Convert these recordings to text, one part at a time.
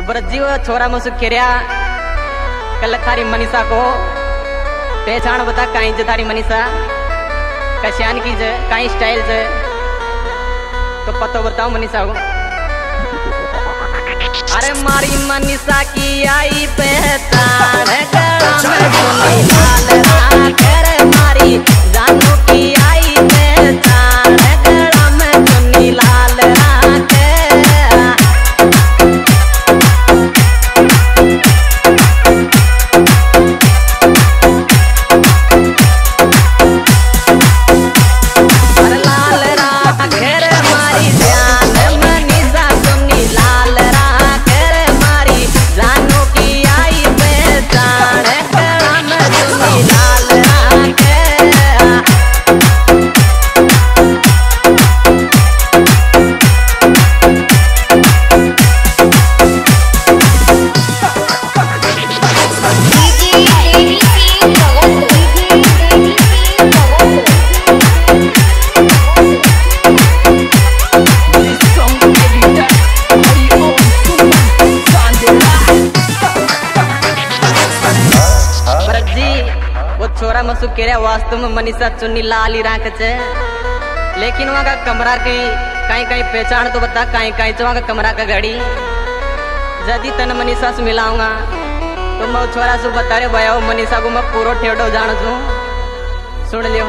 ब्रजी वो छोरा मुझसे खेरिया कल थारी मनीषा को पहचान बता कहीं जे थारी मनीषा कश्यान की जे कहीं स्टाइल से तो पता बताओ मनीषा को। अरे मारी मनीषा की आई पहचान गला में सुनी लाल राख रे मारी जानू की आई पहचान गला में सुनी लाल राख। छोरा मसु केरे वास्तव में मनीषा चुन्नी लाल ही राख छे, लेकिन वहाँ का कमरा की कहीं कहीं पहचान तो बता कहीं कहीं वहाँ का कमरा का घड़ी यदि तन मनीषा से मिलाऊंगा तो मैं छोरा से बता रहे भैया मनीषा को मैं पूरा ठेडो जान छू। सुन लियो।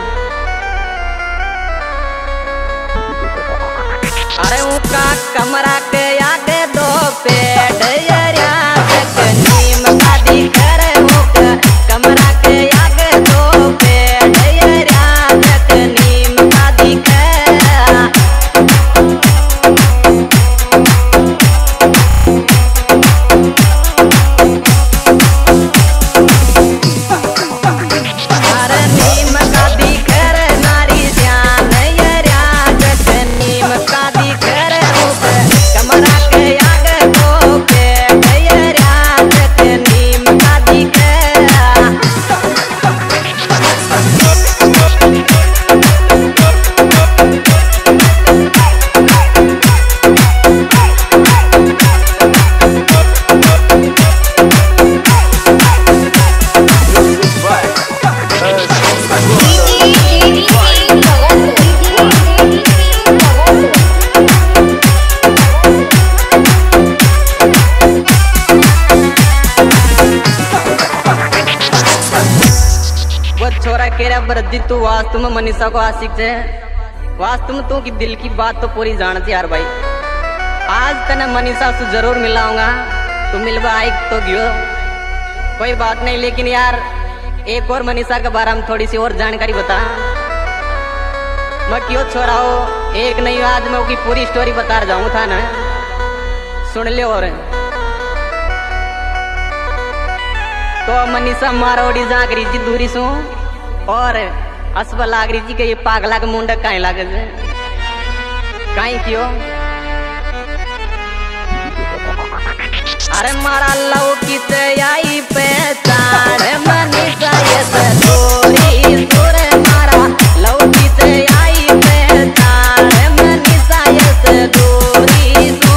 अरे उनका कमरा के आगे दो पेड़ यारिया नीम का दिख रहे हो कमरा के आगे दो पेड़ यारिया नीम का दिख। अरे नीम का दिख रे नारी जान यारिया नीम का दिख रे कमरा के आगे दो पेड़ यारिया नीम का दिख। छोरा केरा बरदी तू वास्तव में मनीषा को आशिक है, वास्तव में तू की दिल की बात तो पूरी जानती यार भाई। आज तने मनीषा से जरूर मिलाऊंगा, तू मिलवा आई तो गियो कोई बात नहीं, लेकिन यार एक और मनीषा के बारे में थोड़ी सी और जानकारी बता। मैं क्यों छोरा हो एक नहीं आज मैं उसकी पूरी स्टोरी बता जाऊँ था ना, सुन लियो। और तो मनीषा मारोड़ी जागरी जी दूरी सु और असबा लागरी जी के ये पागला के मुंडा कहीं लागे कहीं क्यों। अरे मारा लौकी से आई पहचान मनीषा ये सदोरी सुर मारा लौकी से आई पहचान मनीषा ये सदोरी सु।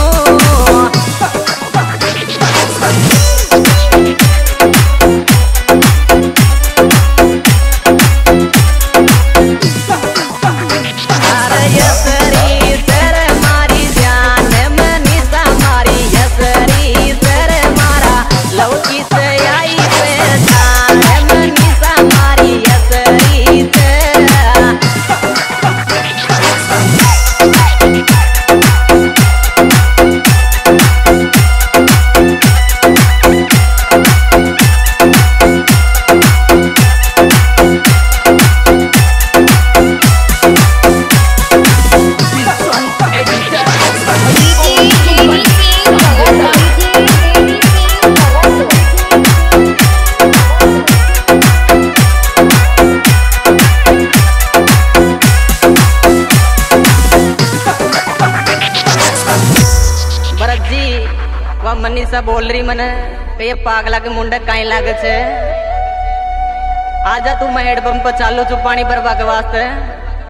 मनीषा बोल रही मने कि ये पागला के मुंडे कहीं लागे छे, आजा तू मैं हेडपंप पर चालू छू पानी भरवा के वास्ते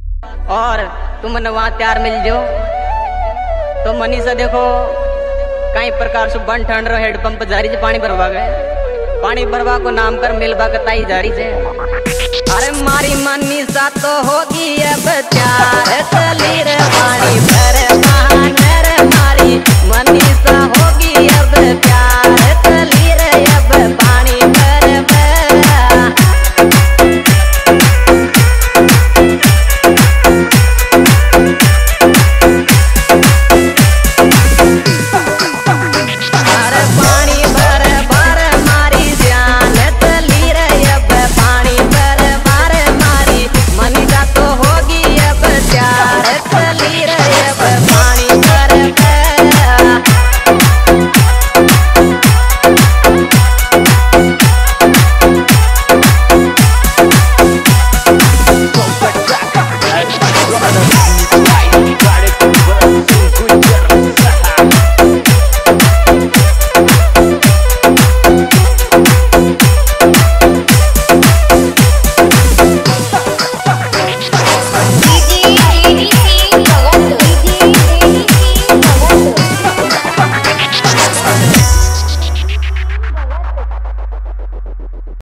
और तुम मने वहां तैयार मिल जाओ। तो मनीषा देखो कई प्रकार से बन ठंड रो हेडपंप जारी से पानी भरवा गए, पानी भरवा को नाम कर मिलवा कताई जारी से। अरे मारी मनीषा तो होगी अब प्यार चली रे पानी भर मारी मनीषा होगी